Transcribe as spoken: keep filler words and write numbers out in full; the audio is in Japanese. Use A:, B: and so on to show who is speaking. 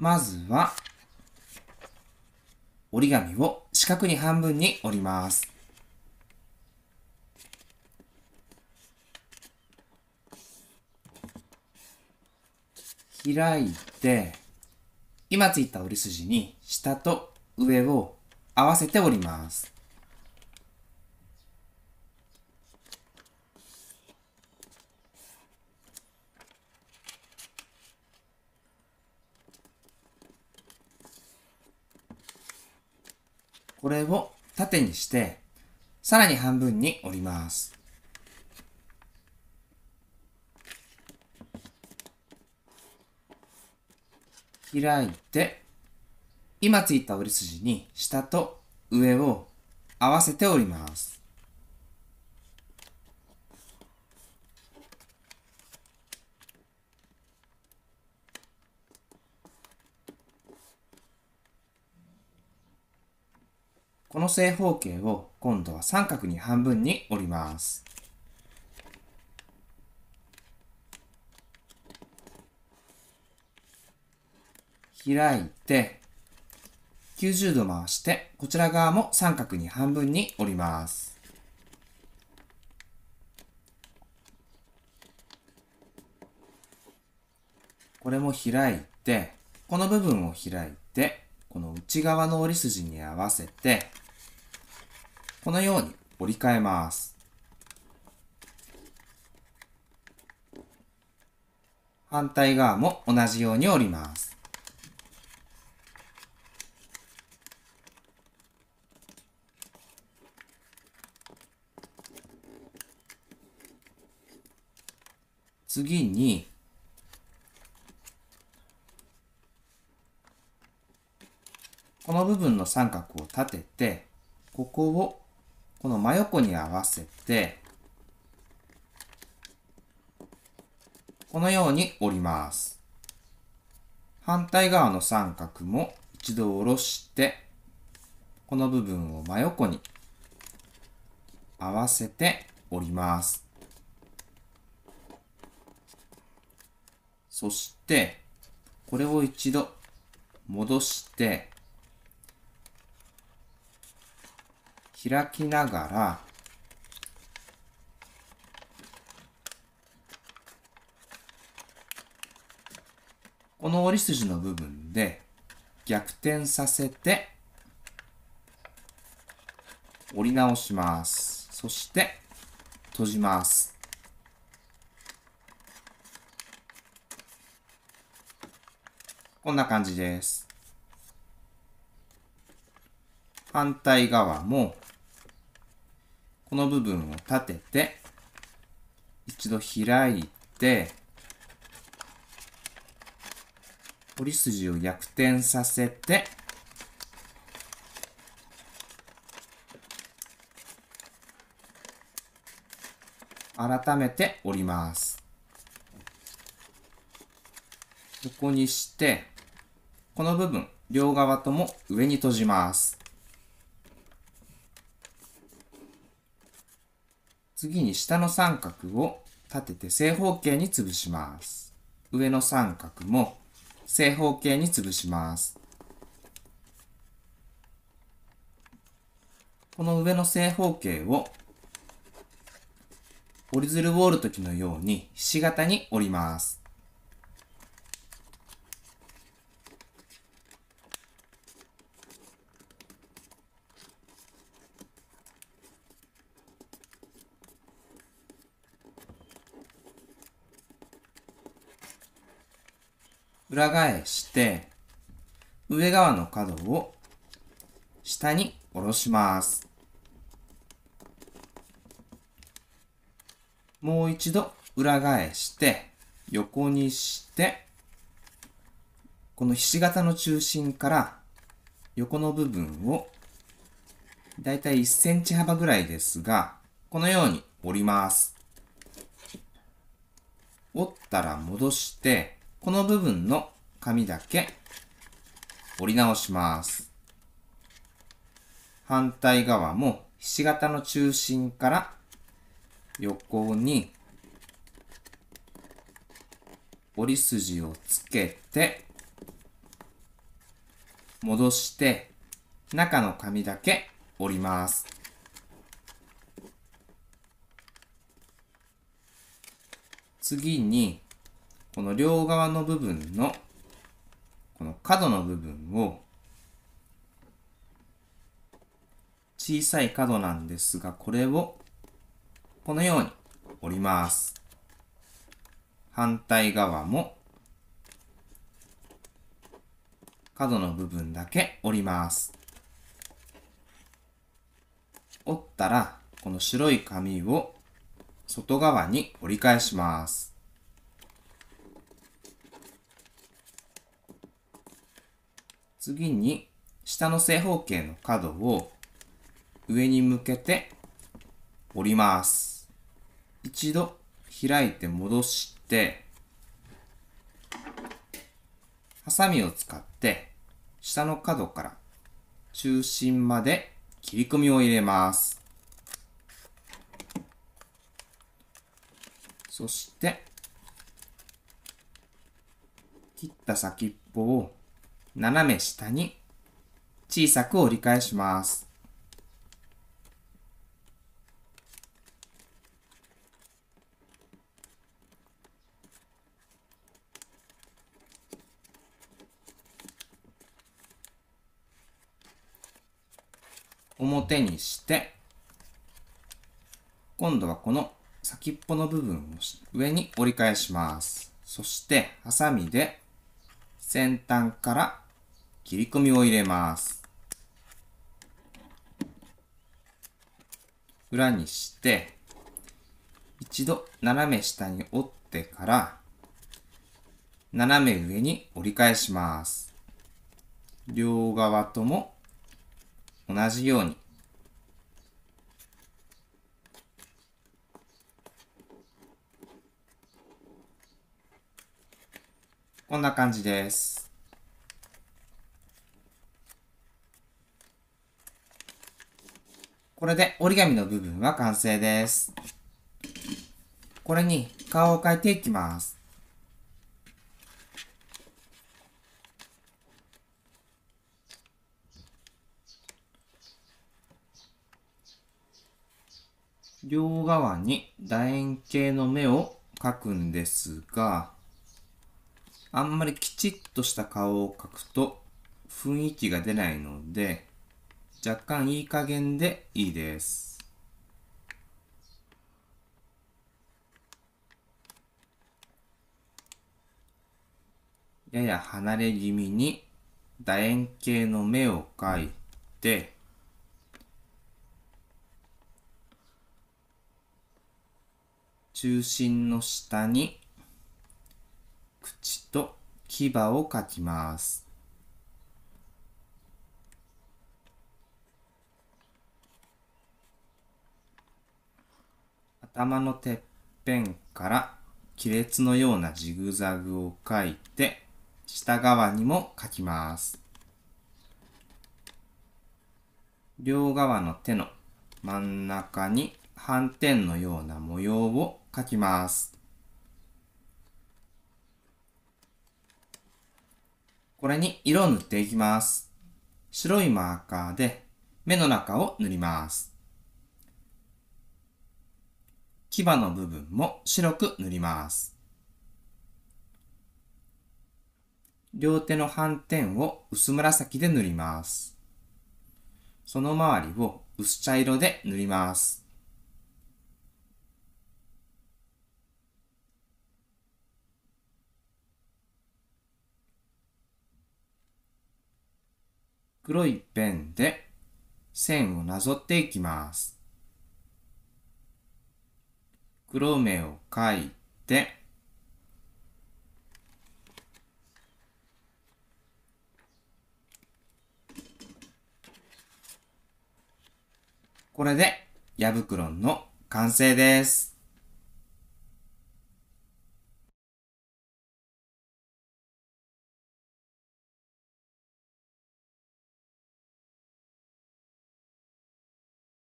A: まずは、折り紙を四角に半分に折ります。開いて、今ついた折り筋に下と上を合わせて折ります。これを縦にして、さらに半分に折ります。開いて、今ついた折り筋に下と上を合わせて折ります。この正方形を今度は三角に半分に折ります。開いて、きゅうじゅうど回して、こちら側も三角に半分に折ります。これも開いて、この部分を開いて、この内側の折り筋に合わせて、このように折り替えます。反対側も同じように折ります。次に、この部分の三角を立てて、ここをこの真横に合わせて、このように折ります。反対側の三角も一度下ろして、この部分を真横に合わせて折ります。そして、これを一度戻して、開きながら、この折り筋の部分で逆転させて折り直します。そして閉じます。こんな感じです。反対側もこの部分を立てて一度開いて折り筋を逆転させて改めて折ります。横にしてこの部分両側とも上に閉じます。次に下の三角を立てて正方形に潰します。上の三角も正方形に潰します。この上の正方形を折り鶴を折るときのようにひし形に折ります。裏返して上側の角を下に下ろします。もう一度裏返して横にしてこのひし形の中心から横の部分をだいたいいっセンチ幅ぐらいですがこのように折ります。折ったら戻してこの部分の紙だけ折り直します。反対側もひし形の中心から横に折り筋をつけて戻して、中の紙だけ折ります。次に、この両側の部分の、この角の部分を、小さい角なんですが、これを、このように折ります。反対側も、角の部分だけ折ります。折ったら、この白い紙を外側に折り返します。次に、下の正方形の角を上に向けて折ります。一度開いて戻して、ハサミを使って下の角から中心まで切り込みを入れます。そして、切った先っぽを斜め下に小さく折り返します。表にして、今度はこの先っぽの部分を上に折り返します。そして、ハサミで先端から切り込みを入れます。裏にして、一度斜め下に折ってから、斜め上に折り返します。両側とも同じように。こんな感じです。これで折り紙の部分は完成です。これに顔を描いていきます。両側に楕円形の目を描くんですが、あんまりきちっとした顔を描くと雰囲気が出ないので、若干いい加減でいいです。やや離れ気味に楕円形の目を描いて、中心の下に口と牙を描きます。頭のてっぺんから亀裂のようなジグザグを描いて、下側にも描きます。両側の手の真ん中に斑点のような模様を描きます。これに色を塗っていきます。白いマーカーで目の中を塗ります。牙の部分も白く塗ります。両手の斑点を薄紫で塗ります。その周りを薄茶色で塗ります。黒いペンで線をなぞっていきます。黒目を描いて、これでヤブクロンの完成です。